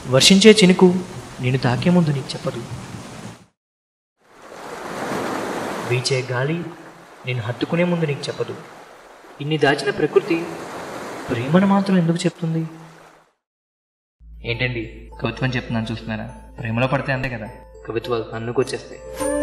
వర్షించే చినుకు నేను తాకే ముందు నీకు చెప్పదు. వీచే గాలి నేను హత్తుకునే ముందు నీకు చెప్పదు. ఇన్ని దాచిన ప్రకృతి ప్రేమను మాత్రం ఎందుకు చెప్తుంది? ఏంటండి కవిత్వం చెప్తున్నాను చూస్తున్నారా? ప్రేమలో పడితే అంతే కదా, కవిత్వాలు అన్నుకొచ్చేస్తాయి.